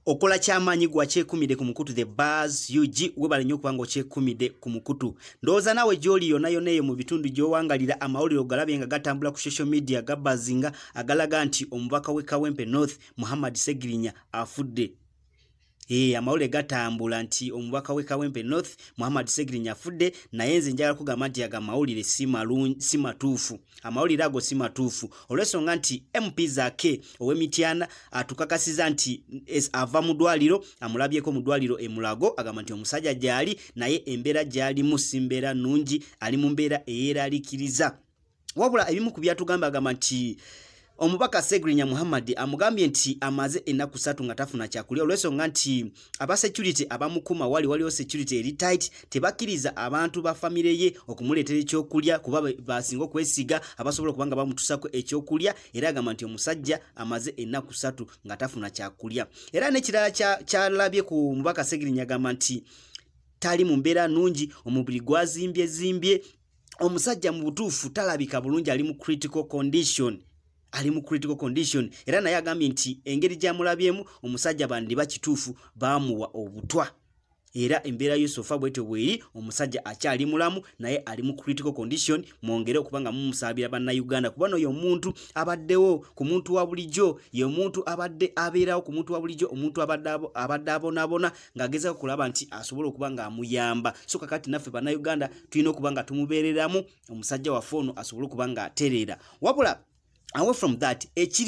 Okola kyamanyi gwa kyekumide ku mukutu the Buzz UG webale nnyo kubanga kyekumide ku mukutu. Ndowooza nawe gy'oli yonna yonna eyo mu bitundu gy'owangalira amawulire ogalabye nga gatambula ku social media gabbazinga agalaga nti omubaka w'e Kawempe North Muhammad Ssegirinya afudde. Amawulire gatambula nti omubaka w'e Kawempe North Muhammad Ssegirinya afudde, naye nze njagala kugamba nti aga mawulire si matuufu. Amawulire ago si matuufu olw'ensonga nti MP Zaake ow'Emityana atukakasiza nti ava mu ddwaliro, amulabyeko mu ddwaliro e Mulago, agamba nti omusajja gy'ali naye embeera gy'alimu si mbeera nnungi, ali mu mbeera eyeeraliikiriza. Wabula ebimu ku byatugamba agamba nti omubaka Ssegirinya Muhammad amugambye nti amaze ennaku 3 nga tafuna kyakulya olw'ensonga nti aba security abamukuma waliwo security eri tight, tebakkiriza abantu ba famire ye okumuleetera ekyokulya kuba basinga okwesiga abasobola okubanga bamutusako ekyokulya, era agamba nti omusajja amaze ennaku 3 nga tafuna kyakulya. Era n'ekirala kyalabye ku mubaka Ssegirinya agamba nti tali mu mbeera nnungi, omubiri gwazimbye, omusajja mu butuufu talabika bulungi, ali mu critical condition. Era naye agambye nti engeri gy'amulabyemu omusajja bandi bakituufu baamuwa obutwa. Era embeera y'osofa bwetyo bweri, omusajja akyali mulamu naye ali mu critical condition. Mwongere okubanga mumusaabira bannayuganda kuba n'oyo omuntu abaddewo ku muntu wa bulijjo, ye omuntu abadde abeerawo ku muntu wa bulijjo, omuntu abadde abonabona ng'agezaako kulaba nti asobola okuba nga amuyamba. So kakati naffe bannayuganda tulina okuba nga tumubeereramu omusajja waffe ono asobole okuba nga atereera. Wabula away from that,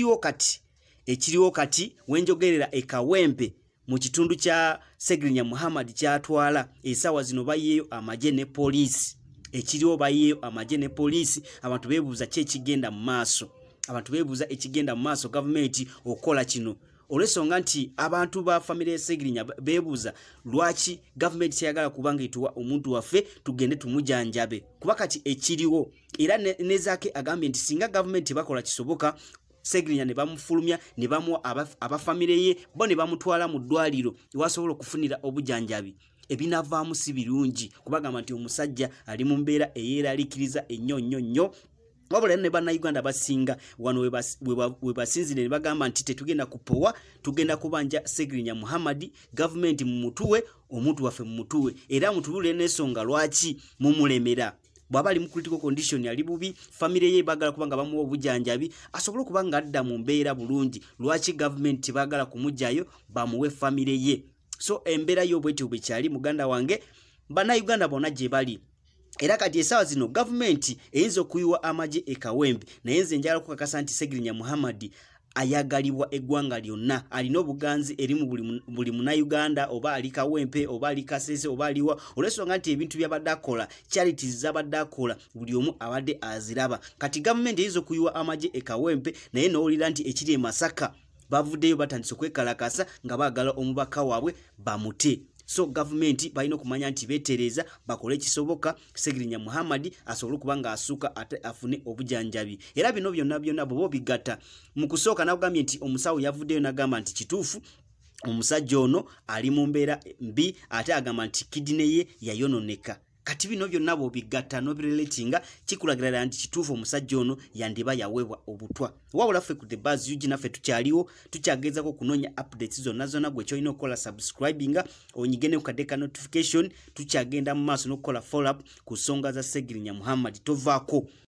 ekiriwo kati wenjogerera e Kawempe mu kitundu kya Ssegirinya Muhammad kyatwala essaawa zino bayeeyo amagye ne poliisi. Ekiriwo bayeeyo amagye ne poliisi, abantu beebuuza ki ekigenda mu maaso. Ekigenda mu maaso gavumenti okola kino, olw'ensonga nti abantu ba famire ya Ssegirinya beebuuza lwaki gavumenti kyayagala kubanga etuwa omuntu waffe tugende tumujanjabe. Kuba kati ekiriwo era ne Zaake agambye nti singa gavumenti bakola kisoboka Ssegirinya ne bamufulumya ne bamuwa abafamire ye bo ne bamutwala mu ddwaliro ewasobola okufunira obujanjabi, ebinavaamu si birungi kubagamba nti omusajja ali mu mbeera eyeeraliikiriza ennyo. Wabula ne bannayuganda basinga wano we basinzire ne bagamba nti tetugenda kupowa, tugenda kubanja Ssegirinya Muhammad, gavumenti mu mutuwe, omuntu waffe mu mutuwe, era mutulule n'ensonga lwaki mumulemera. Bw'aba ali mu critical condition ali bubi, famire ye bagala kubanga bamuwa obujanjabi asobole okuba nga adda mu mbeera bulungi, lwaki gavumenti bagala kumujjayo bamuwe famire ye. So embeera y'obwetyo bwe kyali muganda wange, bannayuganda bonna gye bali. Era kati essaawa zino gavumenti eyinza okuyiwa amagye e Kawempe, naye nze njagala kukakasa nti Ssegirinya Muhammad ayagalibwa eggwanga lyonna, alina obuganzi eri mu buli munnayuganda, oba ali Kawempe oba ali Kasese oba aliwa, olw'ensonga nti ebintu by'abadde akola, charities z'abadde akola, buli omu abadde aziraba. Kati gavumenti eyinza okuyiwa amagye e Kawempe, naye n'owulira nti ekiri e Masaka bavuddeyo batandise okwekalakasa nga baagala omubaka waabwe bamute. So gavumenti balina okumanya nti beetereza bakole ekisoboka Ssegirinya Muhammad asobole okuba nga asuuka ate afune obujanjabi. Era bino byonna bo bigatta mu kusooka n'agambye nti omusawo yavuddeyo n'agamba nti kituufu omusajja ono ali mu mbeera mbi, ate agamba nti kidine ye yayononeka. Kati bino byonna bo bigatta n'obirelatinga kikulagira nti kituufu omusajja ono yandiba yaweebwa obutwa. Wabula ffe ku The Buzz UG naffe tukyaliwo, tukyagezaako okunonya updates zonna gwe kyolina okukola subscribinga onyigene ku kadde ka notification, tukyagenda mu maaso n'okukola follow up ku nsonga za Ssegirinya Muhammad, tovaako.